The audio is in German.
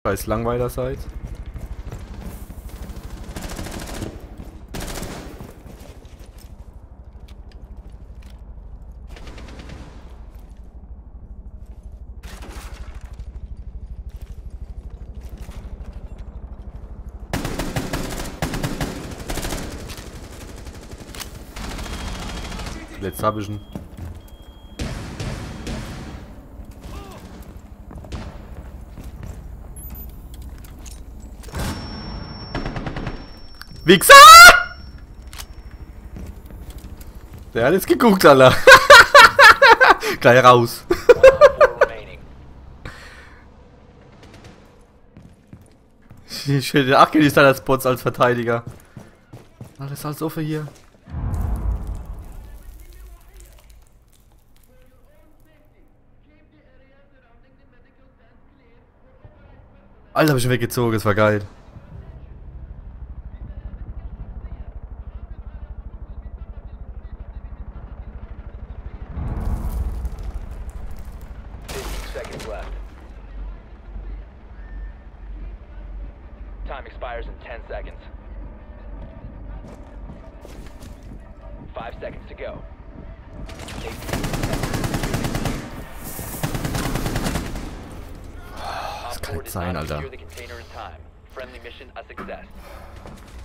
Scheiß Langweiler seid. Jetzt hab ich ihn. Wichser! Der hat jetzt geguckt, Alter. Gleich raus. Ich hätte Afghanistan-Spots als Verteidiger. Alles alles offen hier. Alter, hab ich ihn weggezogen, das war geil. Time expires in 10 seconds. 5 seconds to go. Das kann nicht sein, Alter. Friendly mission a success.